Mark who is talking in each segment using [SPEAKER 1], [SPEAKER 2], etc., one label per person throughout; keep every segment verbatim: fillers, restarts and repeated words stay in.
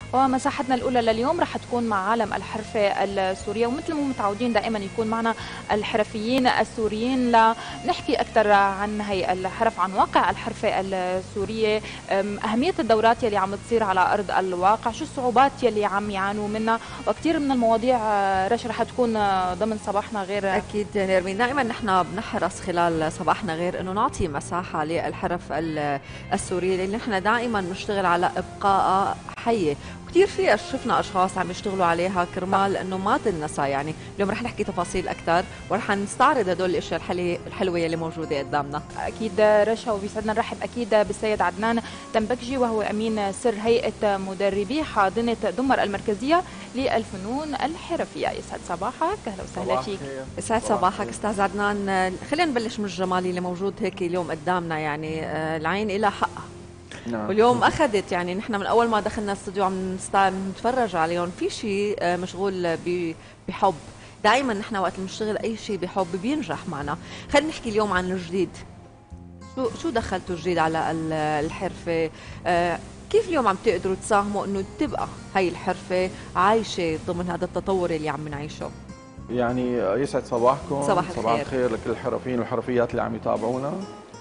[SPEAKER 1] ومساحتنا الأولى لليوم رح تكون مع عالم الحرفة السورية، ومثل ما متعودين دائما يكون معنا الحرفيين السوريين لنحكي أكثر عن هي الحرف، عن واقع الحرفة السورية، أهمية الدورات يلي عم تصير على أرض الواقع، شو الصعوبات يلي عم يعانوا منها، وكثير من المواضيع رش رح تكون ضمن صباحنا غير.
[SPEAKER 2] أكيد نرمين، دائما نحن بنحرص خلال صباحنا غير أنه نعطي مساحة للحرف السورية، لأن نحن دائما بنشتغل على إبقائها حية، كثير في شفنا اشخاص عم يشتغلوا عليها كرمال انه ما تنسى. يعني اليوم رح نحكي تفاصيل اكثر ورح نستعرض هدول الاشياء الحلوه اللي موجوده قدامنا.
[SPEAKER 1] اكيد رشا، وبيسعدنا نرحب اكيد بالسيد عدنان تنبكجي، وهو امين سر هيئه مدربي حاضنه دمر المركزيه للفنون الحرفيه. يسعد صباحك، اهلا وسهلا فيك.
[SPEAKER 2] يسعد صباحك استاذ عدنان. خلينا نبلش من الجمالي اللي موجود هيك اليوم قدامنا، يعني العين لها حقها. نعم. واليوم اخذت، يعني نحن من اول ما دخلنا الاستوديو عم نتفرج عليهم، في شيء مشغول بحب. دائما نحن وقت نشتغل اي شيء بحب بينجح معنا. خلينا نحكي اليوم عن الجديد. شو شو دخلتوا جديد على الحرفه؟ كيف اليوم عم تقدروا تساهموا انه تبقى هي الحرفه عايشه ضمن هذا التطور اللي عم نعيشه؟
[SPEAKER 3] يعني يسعد صباحكم.
[SPEAKER 2] صباح الخير.
[SPEAKER 3] صباح الخير لكل الحرفيين والحرفيات اللي عم يتابعونا.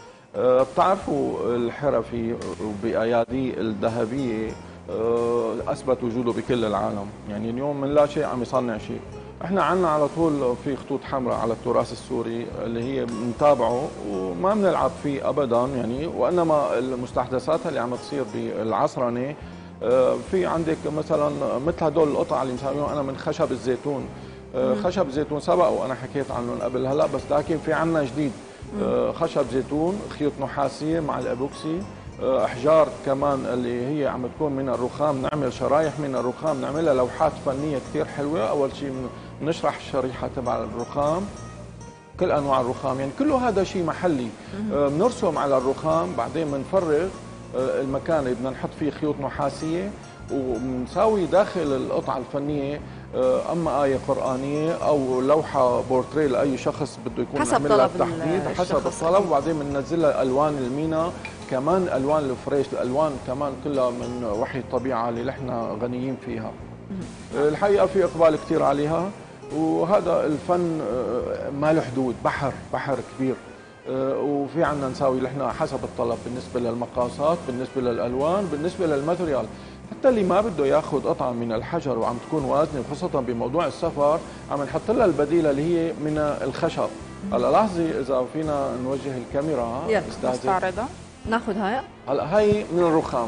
[SPEAKER 3] بتعرفوا الحرفي بايادي الذهبيه اثبت وجوده بكل العالم، يعني اليوم من لا شيء عم يصنع شيء. احنا عندنا على طول في خطوط حمراء على التراث السوري اللي هي بنتابعه وما بنلعب فيه ابدا، يعني وانما المستحدثات اللي عم تصير بالعصرنه. في عندك مثلا مثل هدول القطع اللي مساويهم انا من خشب الزيتون. خشب الزيتون سبق وانا حكيت عنهم قبل، هلا بس لكن في عندنا جديد. خشب زيتون، خيوط نحاسيه مع الابوكسي، احجار كمان اللي هي عم تكون من الرخام، نعمل شرايح من الرخام نعملها لوحات فنيه كثير حلوه. اول شيء بنشرح الشريحه تبع الرخام، كل انواع الرخام، يعني كله هذا شيء محلي. بنرسم على الرخام، بعدين بنفرغ المكان اللي بدنا نحط فيه خيوط نحاسيه، وبنساوي داخل القطعه الفنيه اما آية قرآنية او لوحة بورتريه لاي شخص بده يكون
[SPEAKER 2] حسب
[SPEAKER 3] لها
[SPEAKER 2] طلب
[SPEAKER 3] التحديد، حسب الطلب. وبعدين بننزلها الوان المينا كمان، الوان الفريش، الالوان كمان كلها من وحي الطبيعه اللي نحن غنيين فيها. الحقيقه في اقبال كثير عليها، وهذا الفن ما له حدود، بحر بحر كبير. وفي عندنا نساوي نحن حسب الطلب بالنسبه للمقاسات، بالنسبه للالوان، بالنسبه للماتريال. حتى اللي ما بده ياخذ قطعه من الحجر وعم تكون وازنه، وخاصه بموضوع السفر عم نحط لها البديله اللي هي من الخشب. هلا لاحظي اذا فينا نوجه الكاميرا
[SPEAKER 1] استعرضها،
[SPEAKER 2] ناخذ هاي.
[SPEAKER 3] هلا هي من الرخام،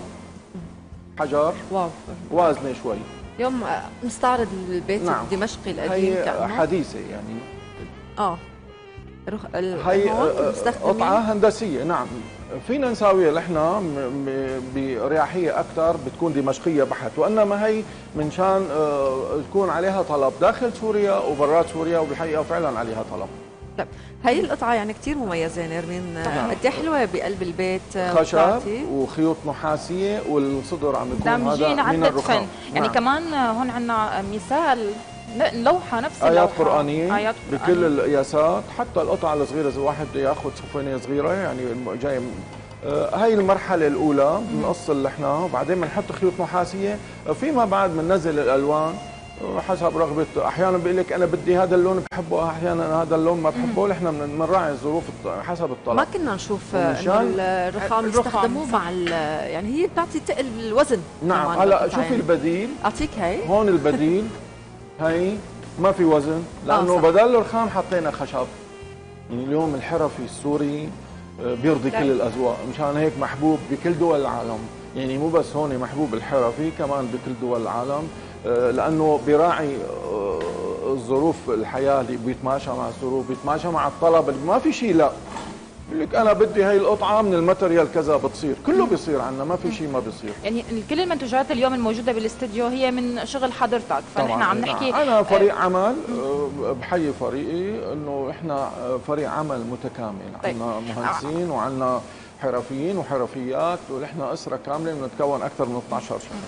[SPEAKER 3] حجر واو وازنه شوي.
[SPEAKER 2] اليوم نستعرض البيت نعم. الدمشقي القديم،
[SPEAKER 3] هي حديثه يعني.
[SPEAKER 2] اه
[SPEAKER 3] رخ... هي قطعه هندسيه نعم. فينا نساويها نحن برياحيه اكثر، بتكون دمشقيه بحت، وانما هي من شان تكون عليها طلب داخل سوريا وبرات سوريا، وبالحقيقه فعلا عليها طلب.
[SPEAKER 2] طيب هي القطعه يعني كثير مميزه نرمين، قد ايه حلوه بقلب البيت.
[SPEAKER 3] خشب وخيوط نحاسيه، والصدر عم يكون هذا من الرخام.
[SPEAKER 1] يعني نعم. كمان هون عندنا مثال لوحه نفس
[SPEAKER 3] آيات
[SPEAKER 1] اللوحه
[SPEAKER 3] قرآنية آيات بكل القياسات، حتى القطعة الصغيرة إذا واحد بده ياخذ صفينية صغيرة يعني جاي. آه هاي المرحلة الأولى بنقص اللحنة، وبعدين بنحط خيوط نحاسية، فيما بعد بننزل الألوان حسب رغبة. أحيانا بيقول لك أنا بدي هذا اللون بحبه، أحيانا هذا اللون ما بحبه. نحن بنراعي الظروف حسب الطلب.
[SPEAKER 2] ما كنا نشوف الرخام يستخدموه مع يعني هي بتعطي تقل الوزن.
[SPEAKER 3] نعم. هلا شوفي يعني البديل،
[SPEAKER 2] أعطيك هي
[SPEAKER 3] هون البديل هي ما في وزن، لانه آه بدل الرخام حطينا خشب. يعني اليوم الحرفي السوري بيرضي لا. كل الاذواق، مشان هيك محبوب بكل دول العالم. يعني مو بس هون محبوب الحرفي، كمان بكل دول العالم، لانه بيراعي ظروف الحياه اللي بيتماشى مع الظروف، بيتماشى مع الطلب اللي ما في شيء. لا بقول لك انا بدي هي القطعه من الماتريال كذا، بتصير كله بيصير عندنا، ما في شيء ما بيصير.
[SPEAKER 1] يعني كل المنتوجات اليوم الموجوده بالاستديو هي من شغل حضرتك، فنحن عم نحكي.
[SPEAKER 3] انا فريق عمل، بحيي فريقي انه احنا فريق عمل متكامل. طيب. عندنا مهندسين وعندنا حرفيين وحرفيات، ونحن اسره كامله بنتكون اكثر من اثنعش شخص.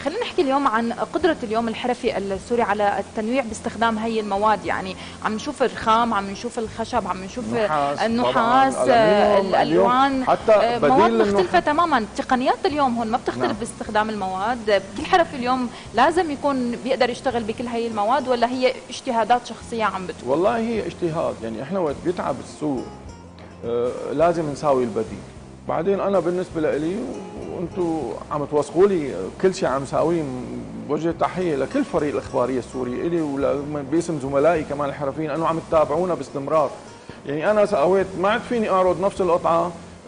[SPEAKER 1] خلينا نحكي اليوم عن قدرة اليوم الحرفي السوري على التنويع باستخدام هي المواد، يعني عم نشوف الرخام، عم نشوف الخشب، عم نشوف النحاس، الألوان،
[SPEAKER 3] حتى
[SPEAKER 1] مواد مختلفة تماما. تقنيات اليوم هون ما بتختلف نعم. باستخدام المواد. كل حرفي اليوم لازم يكون بيقدر يشتغل بكل هي المواد، ولا هي اجتهادات شخصية عم بتكون؟
[SPEAKER 3] والله هي اجتهاد، يعني احنا وقت بيتعب السوق آه لازم نساوي البديل. بعدين انا بالنسبه لي وانتم عم توثقوا لي كل شيء عم ساويه، بوجه تحيه لكل فريق الاخباريه السوري الي وباسم زملائي كمان الحرفيين انه عم تتابعونا باستمرار. يعني انا سويت ما عاد فيني اعرض نفس القطعه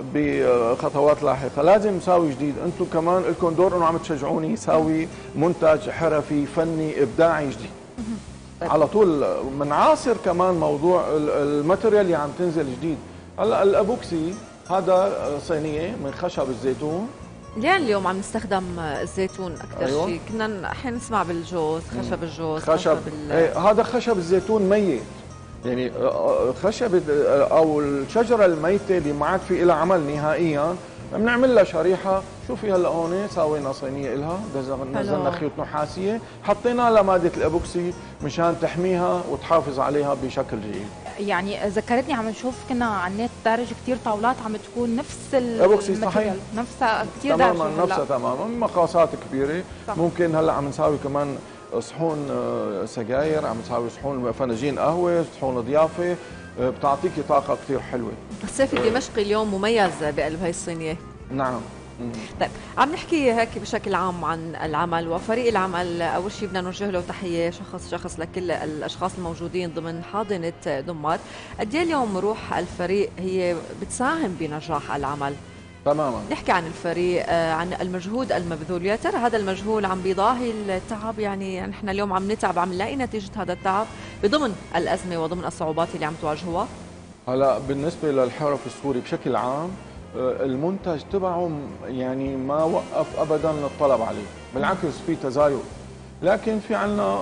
[SPEAKER 3] بخطوات لاحقه، لازم اساوي جديد. انتم كمان لكم دور انه عم تشجعوني ساوي منتج حرفي فني ابداعي جديد. على طول منعاصر كمان موضوع الماتيريال اللي عم تنزل جديد. هلا الابوكسي هذا صينيه من خشب الزيتون.
[SPEAKER 2] ليه اليوم عم نستخدم الزيتون اكثر أيوة. شيء؟ كنا احيانا نسمع بالجوز، خشب الجوز،
[SPEAKER 3] خشب, خشب ايه هذا خشب الزيتون ميت، يعني خشب او الشجره الميته اللي ما عاد في لها عمل نهائيا بنعمل لها شريحه. شوفي هلا هون سوينا صينيه لها، نزلنا خيوط نحاسيه، حطينا لها ماده الابوكسي مشان تحميها وتحافظ عليها بشكل جيد.
[SPEAKER 1] يعني ذكرتني عم نشوف كنا على النت دارج كثير طاولات عم تكون نفس
[SPEAKER 3] الابوكسي صحيح،
[SPEAKER 1] نفسها كثير دارجه
[SPEAKER 3] تماما نفسها تماما، مقاسات كبيره. صح. ممكن هلا عم نساوي كمان صحون سجاير، عم نساوي صحون فناجين قهوه، صحون ضيافه، بتعطيكي طاقه كثير حلوه.
[SPEAKER 2] السيف الدمشقي اليوم مميز بقلب هي الصينيه.
[SPEAKER 3] نعم.
[SPEAKER 2] طيب عم نحكي هيك بشكل عام عن العمل وفريق العمل. اول شيء بدنا نوجه له تحيه شخص شخص لكل الاشخاص الموجودين ضمن حاضنه دمار. قد ايه اليوم روح الفريق هي بتساهم بنجاح العمل؟
[SPEAKER 3] تماما.
[SPEAKER 2] نحكي عن الفريق، عن المجهود المبذول. يا ترى هذا المجهود عم بيضاهي التعب؟ يعني نحن اليوم عم نتعب، عم نلاقي نتيجه هذا التعب بضمن الازمه وضمن الصعوبات اللي عم تواجهوها؟
[SPEAKER 3] هلا بالنسبه للحرف السوري بشكل عام المنتج تبعه يعني ما وقف ابدا الطلب عليه، بالعكس في تزايد، لكن في عنا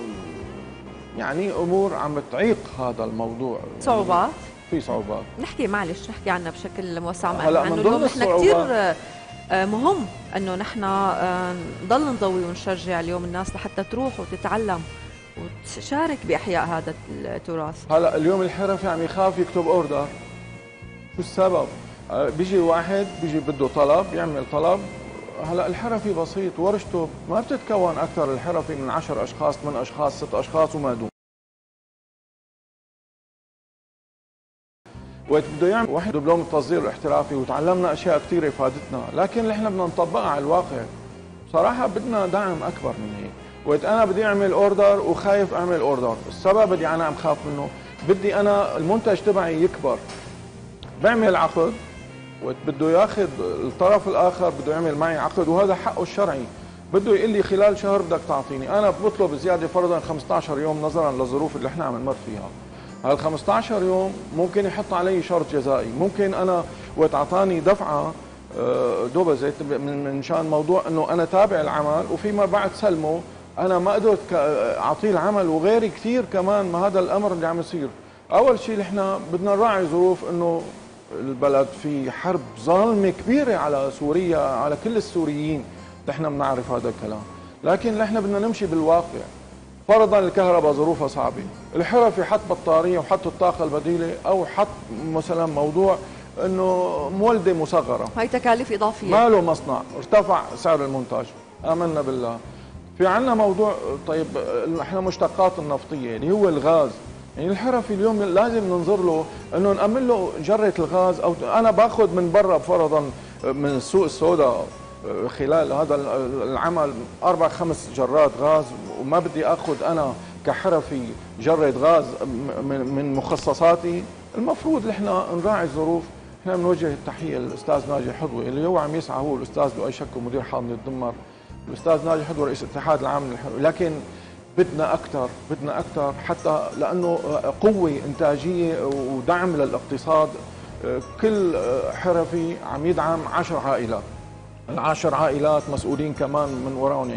[SPEAKER 3] يعني امور عم تعيق هذا الموضوع.
[SPEAKER 2] صعوبات؟
[SPEAKER 3] في صعوبات.
[SPEAKER 2] نحكي معلش نحكي عنها بشكل موسع، هلا من ضمن نحن كثير مهم انه نحن نضل نضوي ونشجع اليوم الناس لحتى تروح وتتعلم وتشارك باحياء هذا التراث.
[SPEAKER 3] هلا اليوم الحرفي عم يخاف يكتب اوردر. شو السبب؟ بيجي واحد بيجي بده طلب يعمل طلب. هلا الحرفي بسيط، ورشته ما بتتكون اكثر الحرفي من عشر اشخاص، ثمان اشخاص، ست اشخاص وما دون. وقت بده يعمل واحد دبلوم التصدير الاحترافي وتعلمنا اشياء كثيره فادتنا، لكن نحن بدنا نطبقها على الواقع. بصراحه بدنا دعم اكبر من هيك. وقت انا بدي اعمل اوردر وخايف اعمل اوردر، السبب اللي انا عم خاف منه بدي انا المنتج تبعي يكبر. بعمل عقد وقت بده ياخذ الطرف الاخر بده يعمل معي عقد، وهذا حقه الشرعي، بده يقول لي خلال شهر بدك تعطيني. انا بطلب زياده فرضا خمسة عشر يوم نظرا للظروف اللي احنا عم نمر فيها. هال خمسة عشر يوم ممكن يحط علي شرط جزائي، ممكن انا وقت اعطاني دفعه دوبه زيت من شان موضوع انه انا تابع العمل وفيما بعد سلمه انا ما قدرت اعطيه العمل وغيري كثير كمان. ما هذا الامر اللي عم يصير. اول شيء نحن بدنا نراعي ظروف انه البلد في حرب ظالمه كبيره على سوريا، على كل السوريين، نحن بنعرف هذا الكلام، لكن نحن بدنا نمشي بالواقع. فرضا الكهرباء ظروفها صعبه، الحرفي حط بطاريه وحط الطاقه البديله او حط مثلا موضوع انه مولده مصغره،
[SPEAKER 2] هي تكاليف اضافيه،
[SPEAKER 3] ما له مصنع، ارتفع سعر المنتج، امنا بالله. في عندنا موضوع طيب احنا مشتقات النفطيه اللي هو الغاز، يعني الحرفي اليوم لازم ننظر له انه نأمن له جره الغاز. او انا باخذ من برا فرضا من السوق السوداء خلال هذا العمل اربع خمس جرات غاز، وما بدي اخذ انا كحرفي جره غاز من مخصصاتي. المفروض نحن نراعي الظروف. احنا بنوجه التحيه للاستاذ ناجي حضوي اللي هو عم يسعى، هو الاستاذ له اي شك ومدير حاضنه الدمر، الاستاذ ناجي حضوي رئيس الاتحاد العام للحرفي، لكن بدنا اكثر، بدنا اكثر حتى لانه قوه انتاجيه ودعم للاقتصاد. كل حرفي عم يدعم عشر عائلات، العشر عائلات مسؤولين كمان من وراهم، يعني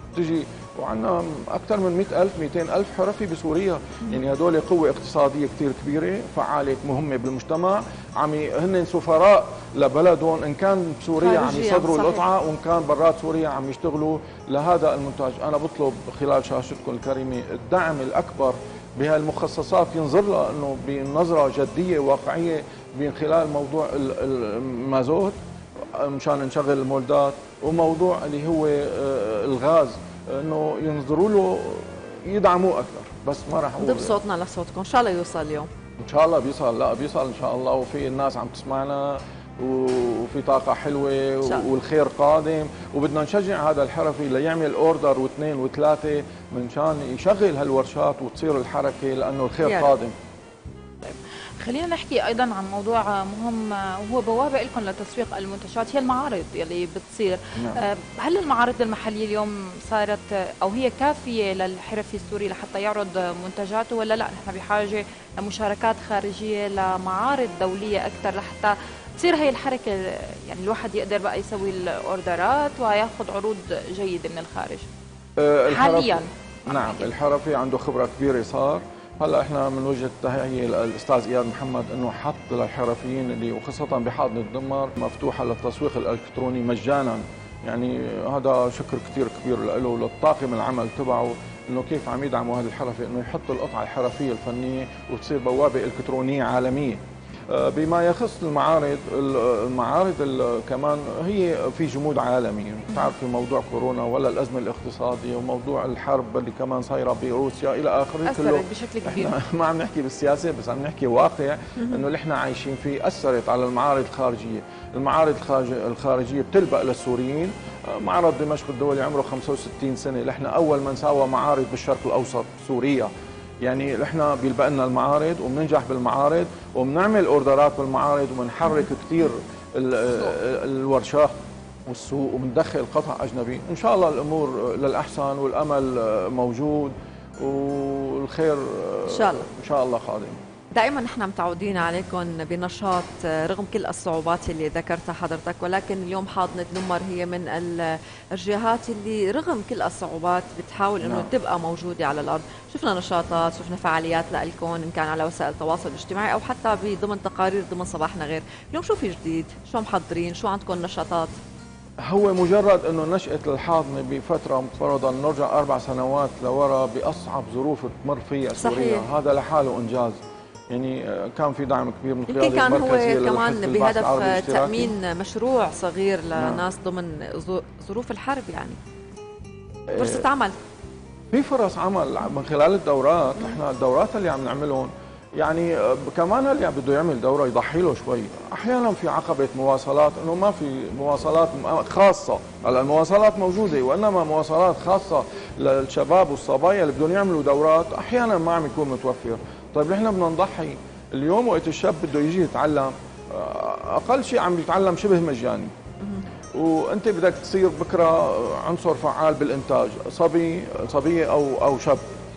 [SPEAKER 3] تجي وعندنا اكثر من مئة ألف مئتين ألف حرفي بسوريا، يعني هدول قوه اقتصاديه كثير كبيره، فعاله مهمه بالمجتمع، عم هن سفراء لبلدهم، ان كان بسوريا عم يصدروا القطعه وان كان برات سوريا عم يشتغلوا لهذا المنتج. انا بطلب خلال شاشتكم الكريمه الدعم الاكبر بهالمخصصات، ينظر لها انه بنظره جديه واقعيه من خلال موضوع المازوت مشان نشغل المولدات، وموضوع اللي هو الغاز انه ينظروا له يدعموه اكثر. بس ما راح اقول
[SPEAKER 2] نضيف صوتنا لصوتكم، ان شاء الله يوصل اليوم.
[SPEAKER 3] ان شاء الله بيصل، لا بيصل ان شاء الله، وفي الناس عم تسمعنا وفي طاقة حلوة والخير قادم، وبدنا نشجع هذا الحرفي ليعمل اوردر واثنين وثلاثة منشان يشغل هالورشات وتصير الحركة، لأنه الخير يعني قادم.
[SPEAKER 1] طيب خلينا نحكي ايضا عن موضوع مهم وهو بوابه لكم لتسويق المنتجات، هي المعارض يلي بتصير. نعم. هل المعارض المحليه اليوم صارت او هي كافيه للحرفي السوري لحتى يعرض منتجاته، ولا لا نحن بحاجه لمشاركات خارجيه لمعارض دوليه اكثر لحتى تصير هي الحركه يعني الواحد يقدر بقى يسوي الاوردرات وياخذ عروض جيده من الخارج؟
[SPEAKER 3] أه
[SPEAKER 1] حاليا
[SPEAKER 3] نعم الحرفي عنده خبره كبيره صار. هلا احنا من وجهه تهيئ الاستاذ اياد محمد انه حط للحرفيين اللي وخاصه بحاضنه الدمر مفتوحه للتسويق الالكتروني مجانا، يعني هذا شكر كثير كبير له وللطاقم العمل تبعه انه كيف عم يدعموا هذا الحرفي انه يحط القطعه الحرفيه الفنيه وتصير بوابه الكترونيه عالميه. بما يخص المعارض، المعارض كمان هي في جمود عالمي، بتعرفي موضوع كورونا ولا الازمه الاقتصاديه وموضوع الحرب اللي كمان صايره بروسيا الى اخره،
[SPEAKER 1] اثرت بشكل كبير.
[SPEAKER 3] ما عم نحكي بالسياسه بس عم نحكي واقع انه اللي احنا عايشين فيه اثرت على المعارض الخارجيه. المعارض الخارجيه بتلبق للسوريين. معرض دمشق الدولي عمره خمسة وستين سنه، نحن اول من ساوى معارض بالشرق الاوسط سوريا، يعني نحن بيلبق لنا المعارض وبننجح بالمعارض وبنعمل اوردرات بالمعارض وبنحرك كثير الورشات والسوق وبندخل قطع اجنبي. ان شاء الله الامور للاحسن والامل موجود والخير
[SPEAKER 2] ان شاء الله
[SPEAKER 3] ان شاء الله قادم.
[SPEAKER 2] دائما نحن متعودين عليكم بنشاط رغم كل الصعوبات اللي ذكرتها حضرتك، ولكن اليوم حاضنة دمر هي من الجهات اللي رغم كل الصعوبات بتحاول انه نعم. تبقى موجوده على الارض. شفنا نشاطات، شفنا فعاليات لكم ان كان على وسائل التواصل الاجتماعي او حتى بضمن تقارير ضمن صباحنا غير. اليوم شو في جديد؟ شو محضرين؟ شو عندكم نشاطات؟
[SPEAKER 3] هو مجرد انه نشأة الحاضنة بفترة مفترضة نرجع اربع سنوات لورا باصعب ظروف تمر فيها سوريا، هذا لحاله انجاز. يعني كان في دعم كبير من
[SPEAKER 2] قيادة المركزية كان هو كمان بهدف تأمين مشروع صغير لناس نعم. ضمن ظروف الحرب، يعني فرصة عمل.
[SPEAKER 3] في فرص عمل من خلال الدورات. احنا الدورات اللي عم نعملهم يعني كمان اللي بده يعمل دوره يضحي له شوي. احيانا في عقبه مواصلات انه ما في مواصلات خاصه، هلا المواصلات موجوده وانما مواصلات خاصه للشباب والصبايا اللي بدهم يعملوا دورات احيانا ما عم يكون متوفر. طيب نحن بدنا نضحي. اليوم وقت الشاب بده يجي يتعلم اقل شيء عم يتعلم شبه مجاني، وانت بدك تصير بكره عنصر فعال بالانتاج، صبي صبيه او او شاب.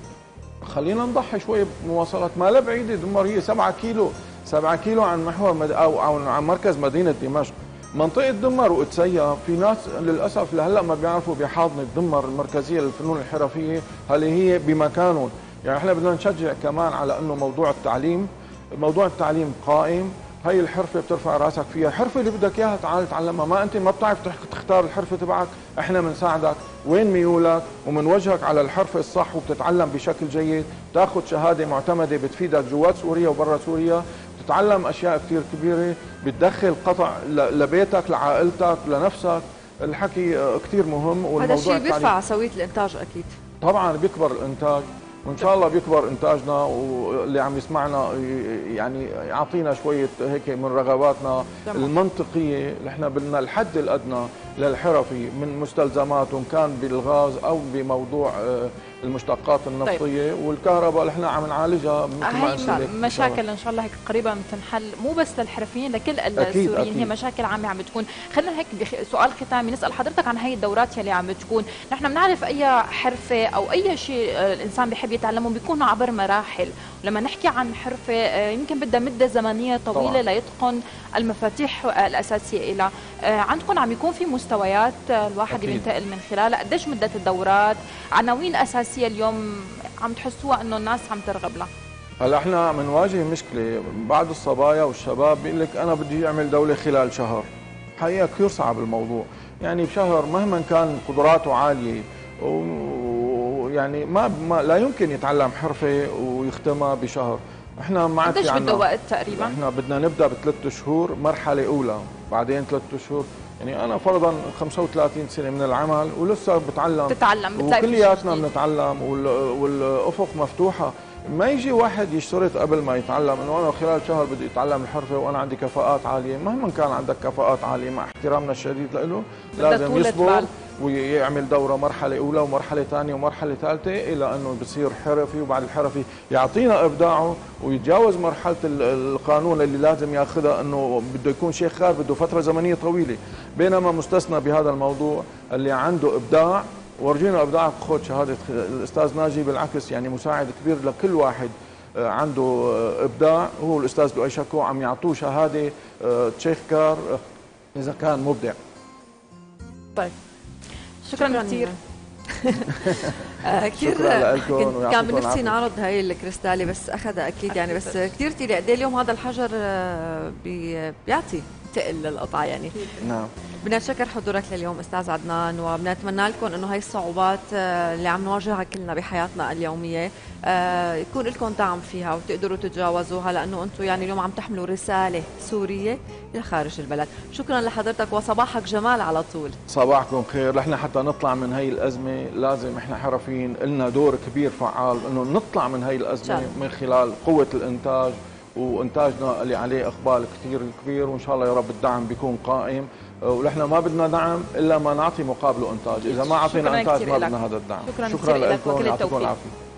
[SPEAKER 3] خلينا نضحي شوي بمواصلات، ما لا بعيده. دمر هي سبعة كيلو سبعة كيلو عن محور مد... او او عن مركز مدينه دمشق. منطقه دمر وقدسية في ناس للاسف لهلا ما بيعرفوا بحاضنه دمر المركزيه للفنون الحرفيه هل هي بمكانهم. يعني احنا بدنا نشجع كمان على انه موضوع التعليم، موضوع التعليم قائم. هي الحرفه بترفع راسك فيها، الحرفه اللي بدك اياها تعال تعلمها. ما انت ما بتعرف تختار الحرفه تبعك، احنا بنساعدك وين ميولك ومنوجهك على الحرفه الصح وبتتعلم بشكل جيد، بتاخذ شهاده معتمده بتفيدك جوات سوريا وبرا سوريا، بتتعلم اشياء كثير كبيره، بتدخل قطع لبيتك لعائلتك لنفسك. الحكي كثير مهم والموضوع
[SPEAKER 2] هذا الشيء بيرفع سويه الانتاج اكيد.
[SPEAKER 3] طبعا بيكبر الانتاج وان شاء الله بيكبر انتاجنا، واللي عم يسمعنا يعني يعطينا شويه هيك من رغباتنا المنطقيه اللي احنا بدنا الحد الادنى للحرفي من مستلزمات، وان كان بالغاز او بموضوع المشتقات النفطيه. طيب. والكهرباء اللي احنا عم نعالجها مثل ما قلت.
[SPEAKER 1] مشاكل ان شاء الله هيك قريبا تنحل مو بس للحرفيين لكل السوريين، هي مشاكل عامه عم بتكون. خلينا هيك سؤال ختامي نسال حضرتك عن هي الدورات يلي عم بتكون. نحن بنعرف اي حرفه او اي شيء الانسان بحب يتعلمه بيكون عبر مراحل، ولما نحكي عن حرفه يمكن بدها مده زمنيه طويله طبعا. ليتقن المفاتيح الاساسيه لها. عندكم عم يكون في مستويات الواحد
[SPEAKER 3] أكيد.
[SPEAKER 1] بينتقل من خلالها؟ قديش مدة الدورات؟ عناوين أساسية اليوم عم تحسوها إنه الناس عم ترغب لها؟
[SPEAKER 3] هلا احنا بنواجه مشكله، بعض الصبايا والشباب بيقول لك انا بدي اعمل دوله خلال شهر. حقيقه كثير صعب الموضوع، يعني بشهر مهما كان قدراته عاليه ويعني ما, ما لا يمكن يتعلم حرفه ويختمها بشهر. احنا ما عاد في
[SPEAKER 1] قديش
[SPEAKER 3] عنا
[SPEAKER 1] بده وقت تقريبا؟
[SPEAKER 3] احنا بدنا نبدا بثلاث شهور مرحله اولى، بعدين ثلاث شهور. يعني انا فرضا خمسة وثلاثين سنه من العمل ولسه بتعلم
[SPEAKER 1] بتتعلم بتلاقي
[SPEAKER 3] وكلياتنا بنتعلم والافق مفتوحه. ما يجي واحد يشترط قبل ما يتعلم انه انا خلال شهر بدي اتعلم الحرفه وانا عندي كفاءات عاليه. مهما كان عندك كفاءات عاليه مع احترامنا الشديد له لازم يصبر ويعمل دوره مرحله اولى ومرحله ثانيه ومرحله ثالثه الى انه بصير حرفي، وبعد الحرفي يعطينا ابداعه ويتجاوز مرحله القانون اللي لازم ياخذها انه بده يكون شيخ خار، بده فتره زمنيه طويله. بينما مستثنى بهذا الموضوع اللي عنده ابداع ورجينا ابداعك خذ شهاده. الاستاذ ناجي بالعكس يعني مساعد كبير لكل واحد عنده ابداع. هو الاستاذ لؤي شكو عم يعطوه شهاده شيخ كار اذا كان مبدع.
[SPEAKER 1] طيب شكرا, شكرا كثير.
[SPEAKER 2] كثير كان بنفسي نعرض هاي الكريستالي بس اخذها اكيد يعني، بس كثير تقيله. قد ايه اليوم هذا الحجر بيعطي تقل للقطعه يعني.
[SPEAKER 3] نعم.
[SPEAKER 2] بدنا نشكر حضورك لليوم استاذ عدنان، وبنتمنى لكم انه هاي الصعوبات اللي عم نواجهها كلنا بحياتنا اليوميه يكون لكم دعم فيها وتقدروا تتجاوزوها، لانه انتم يعني اليوم عم تحملوا رساله سوريه الى خارج البلد. شكرا لحضرتك وصباحك جمال على طول.
[SPEAKER 3] صباحكم خير. نحن حتى نطلع من هي الازمه لازم احنا حرفيين لنا دور كبير فعال انه نطلع من هي الازمه من خلال قوه الانتاج وانتاجنا اللي عليه اقبال كثير كبير، وان شاء الله يا رب الدعم بيكون قائم. ونحن ما بدنا دعم الا ما نعطي مقابله انتاج، اذا ما اعطينا انتاج ما بدنا هذا الدعم.
[SPEAKER 1] شكرا,
[SPEAKER 3] شكرا
[SPEAKER 1] لكم،
[SPEAKER 3] يعطيكم العافيه.